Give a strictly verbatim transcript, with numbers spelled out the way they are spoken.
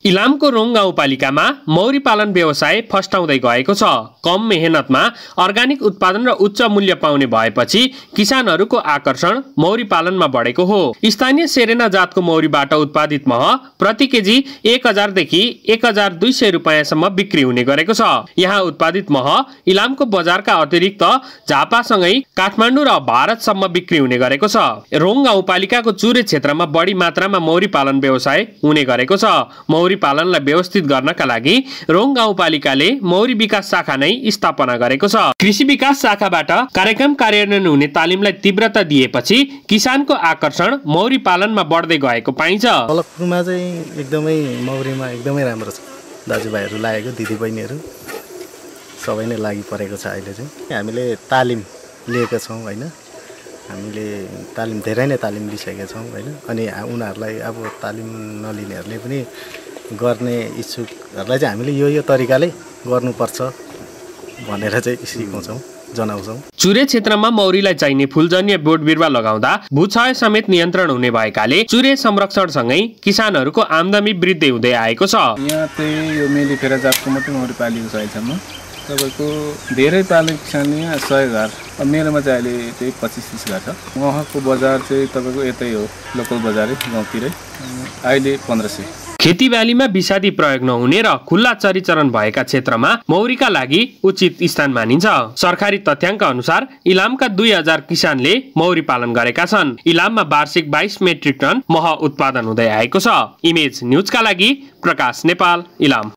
इलामको wrong गाउँपालिकामा मौरी पालन व्यवसाय फस्टाउँदै गएको छ। कम मेहनतमा अर्गानिक उत्पादन र उच्च मूल्य पाउने भएपछि किसानहरूको आकर्षण मौरी पालनमा बढेको हो। स्थानीय सेरेना जातको मौरीबाट उत्पादित मह प्रति केजी एक हजार देखि एक हजार दुई सय रुपियाँसम्म बिक्री हुने गरेको छ। यहाँ उत्पादित मह इलामको बजारका अतिरिक्त झापासँगै काठमाडौँ र भारतसम्म बिक्री हुने गरेको छ। रोङ गाउँपालिकाको चुरे क्षेत्रमा बढी मात्रामा मौरी पालन व्यवसाय हुने गरेको छ। मौरी पालनलाई व्यवस्थित गर्नका लागि रोङ गाउँपालिकाले मौरी विकास शाखा नै स्थापना गरेको छ। कृषि विकास शाखाबाट कार्यक्रम कार्यान्वयन हुने तालिमलाई तीव्रता दिएपछि किसानको आकर्षण मौरी पालनमा बढ्दै गएको पाइन्छ। फलकपुरमा चाहिँ एकदमै मौरीमा एकदमै राम्रो छ। दाजुभाइहरू लागेको, दिदीबहिनीहरू सबै नै लागि परेको छ। अहिले चाहिँ हामीले तालिम लिएका छौँ होइन, हामीले तालिम धेरै नै तालिम लिइसकेका छौँ होइन। अनि उनीहरूलाई अब तालिम नलिनेहरूले पनि गर्ने इच्छुकहरूलाई चाहिँ हामीले यो यो तरिकाले गर्नुपर्छ भनेर चाहिँ सिकाउँछौँ, जनाउँछौँ। चुरे क्षेत्रमा मौरीलाई चाहिने फुलजन्य बोट बिरुवा लगाउँदा भूक्षय समेत नियन्त्रण हुने भएकाले चुरे संरक्षणसँगै किसानहरूको आमदानी वृद्धि हुँदै आएको छ। यहाँ चाहिँ यो मेलिफेरा जातको मात्रै मौरी पालिएको छ अहिलेसम्म। तपाईँको धेरै पालेको किसान यहाँ सय घर, मेरोमा चाहिँ अहिले चाहिँ पच्चिस तिस घर छ। उहाँको बजार चाहिँ तपाईँको यतै हो, लोकल बजारै गाउँतिरै, अहिले पन्ध्र सय। खेतीबालीमा विषादी प्रयोग नहुने र खुल्ला चरीचरण भएका क्षेत्रमा मौरीका लागि उचित स्थान मानिन्छ। सरकारी तथ्याङ्क अनुसार इलामका दुई हजार किसानले मौरी पालन गरेका छन्। इलाममा वार्षिक बाइस मेट्रिक टन मह उत्पादन हुँदै आएको छ। इमेज न्युजका लागि प्रकाश नेपाल, इलाम।